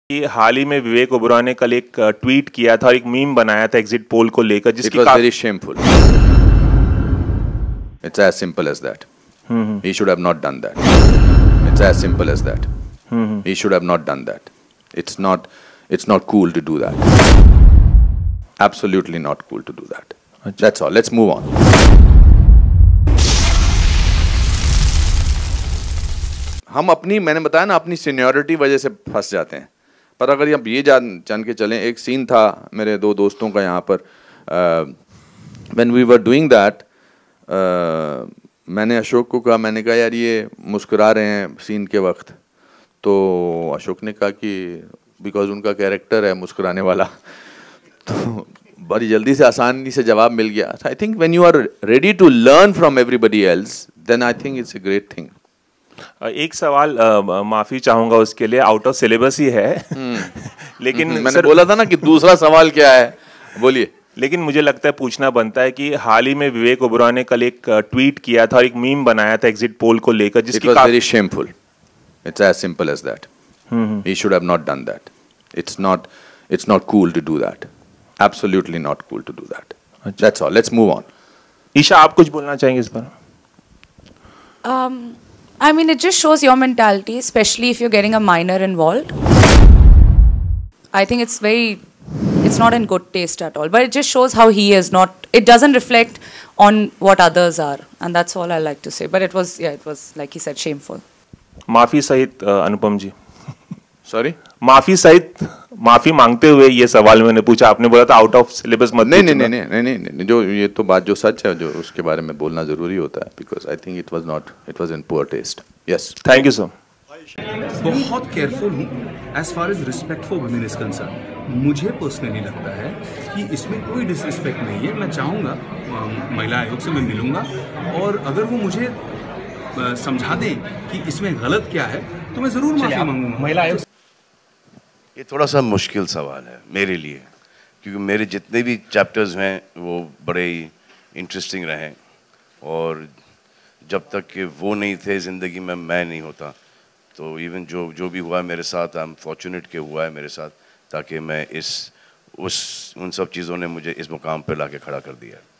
कि हाल ही में विवेक ओबरॉय ने कल एक ट्वीट किया था और एक मीम बनाया था एग्जिट पोल को लेकर जिसकी It was very shameful. It's as simple as that. He should have not done that. It's as simple as that. He should have not done that. It's not cool to do that. Absolutely not cool to do that. That's all. Let's move on. हम अपनी, मैंने बताया ना, अपनी seniority वजह से फंस जाते हैं। पर अगर आप ये जान के चलें, एक सीन था मेरे दो दोस्तों का यहाँ पर, when we were doing that, मैंने अशोक को कहा, मैंने कहा यार ये मुस्कुरा रहे हैं सीन के वक्त, तो अशोक ने कहा कि बिकॉज उनका कैरेक्टर है मुस्कुराने वाला। तो बड़ी जल्दी से आसानी से जवाब मिल गया। I think when you are ready to learn from everybody else, then I think it's a great thing. एक सवाल माफी चाहूंगा उसके लिए, आउट ऑफ सिलेबस ही है लेकिन मैंने बोला था ना कि दूसरा सवाल क्या है, बोलिए। लेकिन मुझे लगता है पूछना बनता है कि हाल ही में विवेक ओबरॉय ने कल एक ट्वीट किया था और एक मीम बनाया था एग्जिट पोल को लेकर जिसकी It was very shameful. It's as simple as that. He should have not done that. It's not cool to do that. Absolutely not cool to do that. That's all. Let's move on. Isha, आप कुछ बोलना चाहेंगे इस पर? I mean, it just shows your mentality, especially if you're getting a minor involved. I think it's not in good taste at all. But it just shows how he is not. It doesn't reflect on what others are, and that's all I like to say. But it was like he said, shameful. माफी सहित अनुपम जी, Sorry? माफी सहित माफी मांगते हुए ये सवाल मैंने पूछा, आपने बोला था आउट ऑफ सिलेबस मत पूछना। नहीं, जो ये तो बात जो सच है, जो उसके बारे में बोलना जरूरी होता है, because I think it was in poor taste. Yes, thank you sir. बहुत केयरफुल हूँ as far as respect for women is concern. मुझे पर्सनली लगता है कि इसमें कोई डिसरिस्पेक्ट नहीं है। मैं चाहूँगा महिला आयोग से मैं मिलूंगा, और अगर वो मुझे समझा दें कि इसमें गलत क्या है तो मैं ज़रूर माफ़ी मांगूंगा। महिला आयोग, ये थोड़ा सा मुश्किल सवाल है मेरे लिए, क्योंकि मेरे जितने भी चैप्टर्स हैं वो बड़े ही इंटरेस्टिंग रहे, और जब तक कि वो नहीं थे ज़िंदगी में, मैं नहीं होता, तो इवन जो भी हुआ है मेरे साथ, आई एम फॉर्चुनेट के हुआ है मेरे साथ, ताकि मैं उन सब चीज़ों ने मुझे इस मुकाम पे लाके खड़ा कर दिया।